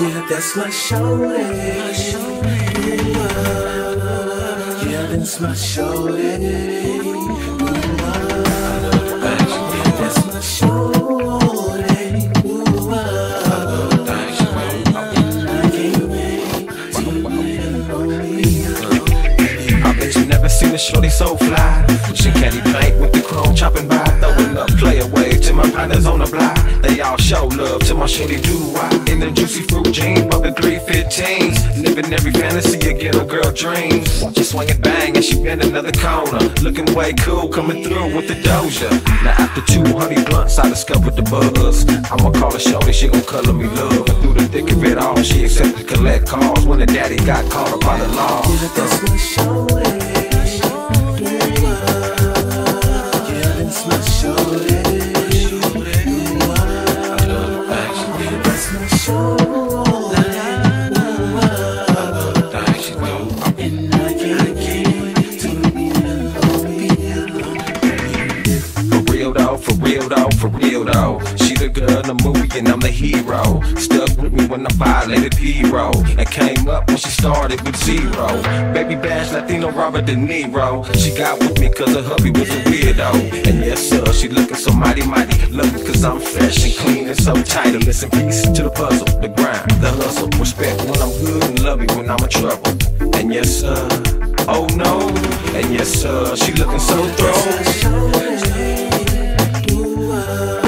Yeah, that's my shorty. Yeah, that's my shorty. That's my shorty. I bet you never seen a shorty so fly. She candy paint with the chrome chopping by, throwing up play away to my partners on the block. They all show love to my shorty doo-wah. In them juicy fruit jeans, bumping 315s, living every fantasy a ghetto girl dreams. Watch her swing and bang and she bend another corner, looking way cool, coming through with the Doja. Now after 200 blunts, I discovered the buzz. I'ma call her shorty, she gon' color me love. And through the thick of it all, she accepted collect calls when the daddy got caught up by the law. Yeah, that's my shorty. Yeah, that's my shorty. For real though, she the girl in the movie and I'm the hero. Stuck with me when I violated hero, and came up when she started with zero. Baby Bash, Latino Robert De Niro. She got with me cause her hubby was a weirdo. And yes sir, she looking so mighty. Love me cause I'm fresh and clean and so tight. And listen, peace to the puzzle, the grind, the hustle. Respect when I'm good and love me when I'm in trouble. And yes sir, oh no. And yes sir, she looking so thrown.